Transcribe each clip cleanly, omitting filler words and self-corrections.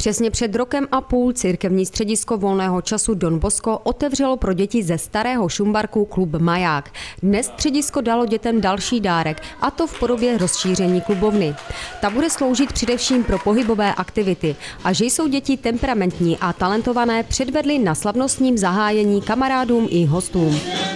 Přesně před rokem a půl církevní středisko volného času Don Bosco otevřelo pro děti ze Starého Šumbarku klub Maják. Dnes středisko dalo dětem další dárek, a to v podobě rozšíření klubovny. Ta bude sloužit především pro pohybové aktivity. A že jsou děti temperamentní a talentované, předvedli na slavnostním zahájení kamarádům i hostům.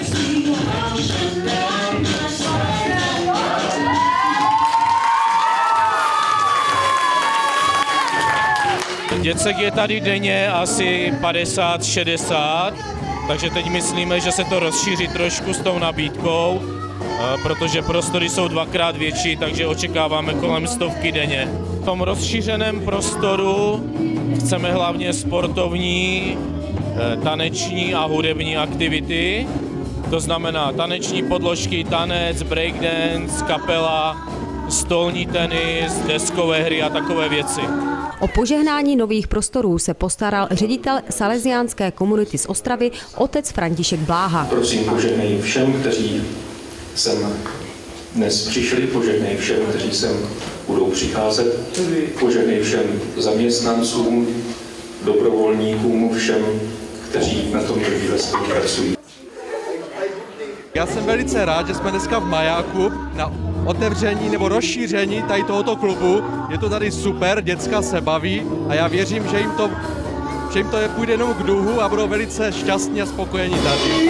Děcek je tady denně asi 50-60, takže teď myslíme, že se to rozšíří trošku s tou nabídkou, protože prostory jsou dvakrát větší, takže očekáváme kolem 100 denně. V tom rozšířeném prostoru chceme hlavně sportovní, taneční a hudební aktivity. To znamená taneční podložky, tanec, breakdance, kapela, stolní tenis, deskové hry a takové věci. O požehnání nových prostorů se postaral ředitel salesiánské komunity z Ostravy, otec František Bláha. Prosím, požehnej všem, kteří sem dnes přišli, požehnej všem, kteří sem budou přicházet, požehnej všem zaměstnancům, dobrovolníkům, všem, kteří na tom chvíli spolupracují. Já jsem velice rád, že jsme dneska v Majáku na otevření nebo rozšíření tady tohoto klubu. Je to tady super, děcka se baví a já věřím, že jim to půjde jenom k duhu a budou velice šťastní a spokojení tady.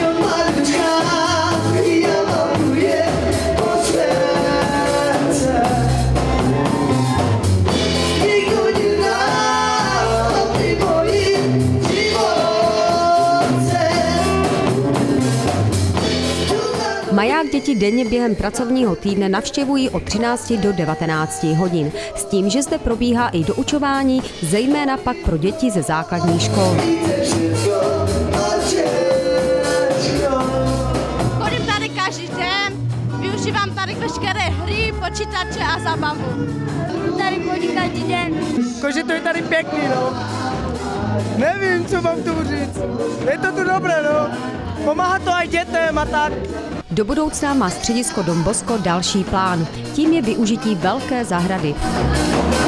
Maják děti denně během pracovního týdne navštěvují od 13 do 19 hodin. S tím, že zde probíhá i doučování, zejména pak pro děti ze základních škol. Chodím tady každý den, využívám tady veškeré hry, počítače a zábavu. Tady chodím každý den. Jakože to je tady pěkný, no. Nevím, co mám tu říct. Je to tu dobré, no. Pomáhá to aj dětem a tak. Do budoucna má středisko Don Bosco další plán. Tím je využití velké zahrady.